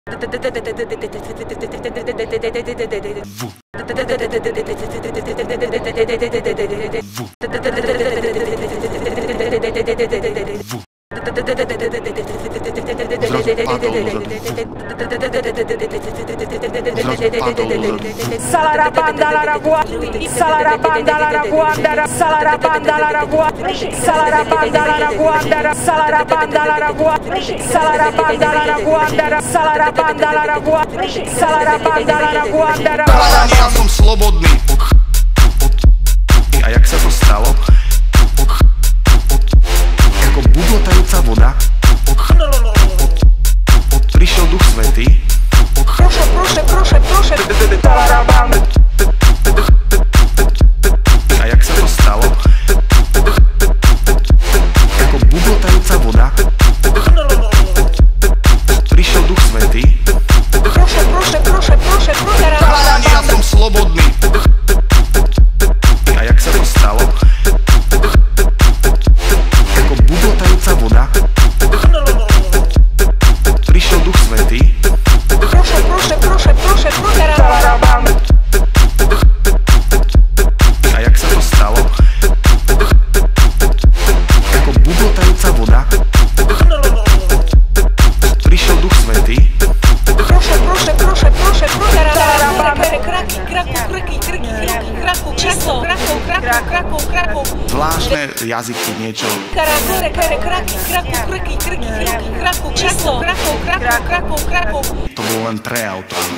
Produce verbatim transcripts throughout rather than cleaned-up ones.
Salarabanda la rabua, salarabanda la rabuanda, salarabanda la rabua, salarabanda la rabuanda, salarabanda la rabua, salarabanda la rabuanda, salarabanda la rabua, salarabanda la rabuanda. Ja som slobodný. A jak sa to stalo? Ako bublotajúca voda. Prišiel Duch Svätý. Proszę, proszę, proszę, proszę. A jak sa to stalo? Ako bublotajúca voda. Prišiel Duch Svätý. Proszę, proszę, proszę, proszę. Ja som slobodný. A jak sa to stalo? Ako bublotajúca voda. Prišiel Duch Svätý. Proszę, proszę, proszę, proszę. A jak sa to stalo? Ako bublotajúca voda. Prišiel Duch Svätý. Proszę, proszę, proszę, proszę. Zvláštne jazyky, niečo. To bol len prejav toho.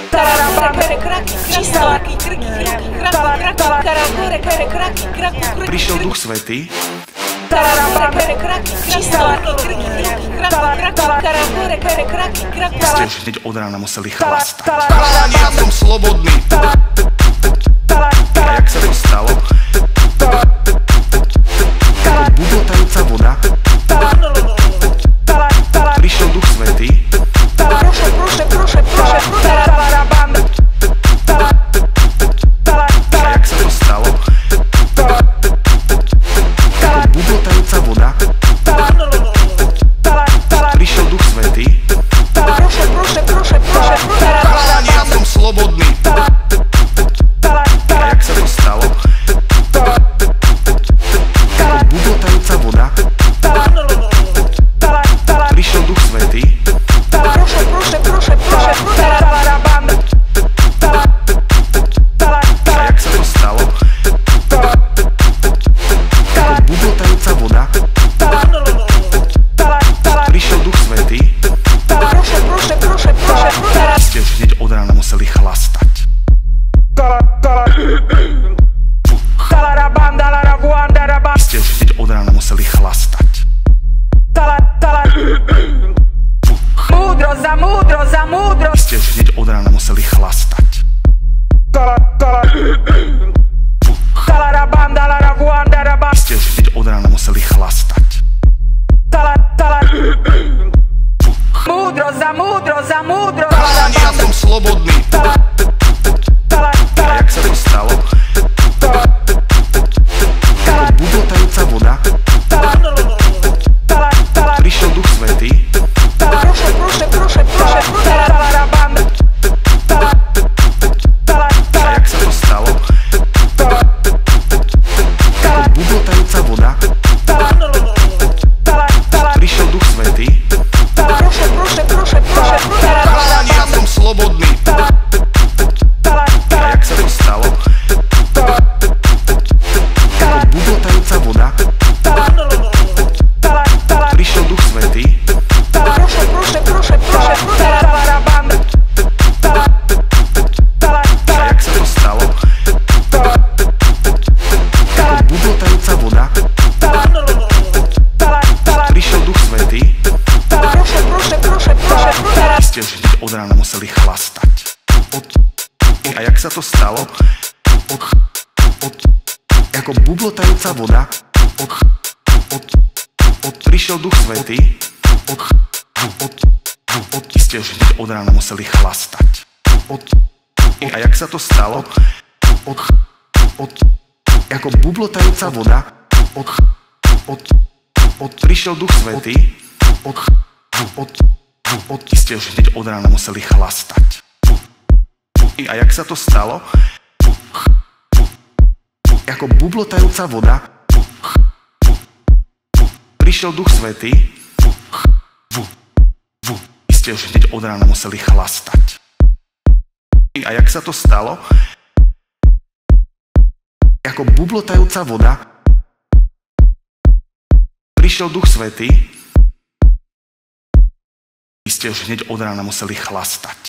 Prišiel Duch Svätý. Ste už hneď od rána museli chlastať. Ja som slobodný. A jak sa to stalo? Ako bublotajúca voda. Prišiel Duch Svätý. Proszę, proszę, proszę, proszę. A jak sa to stalo? Ako bublotajúca voda. Prišiel Duch Svätý. Proszę, proszę, proszę, proszę. Ja som slobodný. A jak sa to stalo? Ako bublotajúca voda. Prišiel Duch Svätý. Proszę, proszę, proszę, proszę. A jak sa to stalo? Ako bublotajúca voda. Prišiel Duch Svätý. Proszę, proszę, proszę, proszę. Ste už hneď od rána museli chlastať. Ste už hneď od rána museli chlastať. Múdro za múdro za múdro. Ste už hneď od rána museli chlastať. Ste už hneď od rána museli chlastať. Múdro za múdro za múdro. Ja som slobodný. A jak sa to stalo? Ako bublotajúca voda. Prišiel Duch Svätý. Proszę, proszę, proszę, proszę. A jak sa to stalo? Ako bublotajúca voda. Prišiel Duch Svätý. Proszę, proszę, proszę, proszę. Ja som slobodný. A jak sa to stalo? Ako bublotajúca voda. Prišiel Duch Svätý. Proszę, proszę, proszę, proszę. A jak sa to stalo? Ako bublotajúca voda. Prišiel Duch Svätý. Proszę, proszę, proszę, proszę. Ste už hneď od rána museli chlastať. A jak sa to stalo? Ako bublotajúca voda. Prišiel Duch Svätý. Ste už hneď od rána museli chlastať. A jak sa to stalo? Ako bublotajúca voda. Prišiel Duch Svätý. Odti ste už hneď od rána museli chlastať. A jak sa to stalo? Ako bublotajúca voda prišiel Duch Svätý. Vy ste už hneď od rána museli chlastať. A jak sa to stalo? Ako bublotajúca voda prišiel Duch Svätý. Vy ste už hneď od rána museli chlastať.